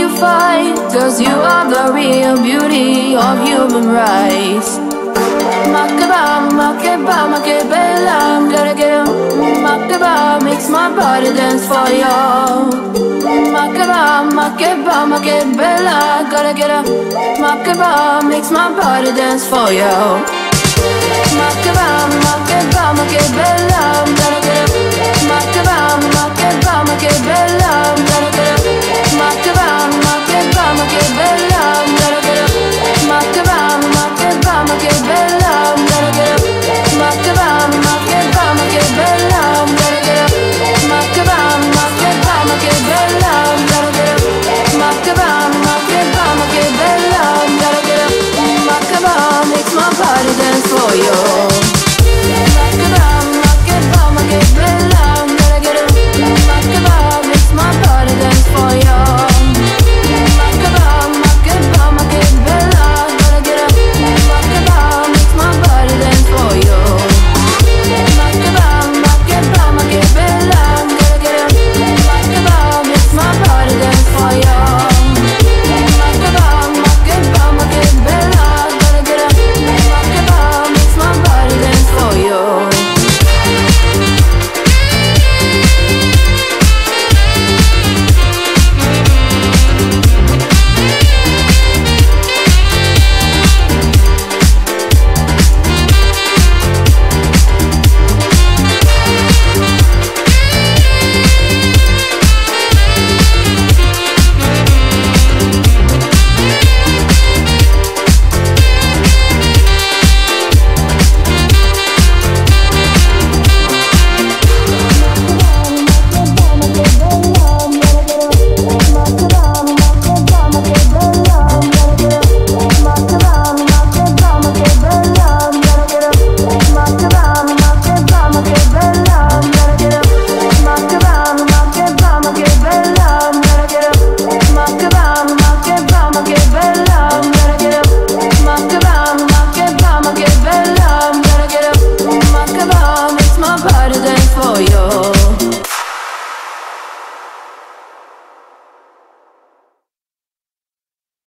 fight, 'cause you are the real beauty of human rights. Ma che bella, I'm gonna get a ma makes my body dance for you. Ma che bella, gotta get a makes my body dance for you. Ma che